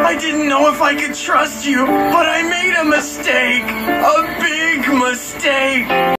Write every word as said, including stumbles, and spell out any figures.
I didn't know if I could trust you, but I made a mistake. A big mistake.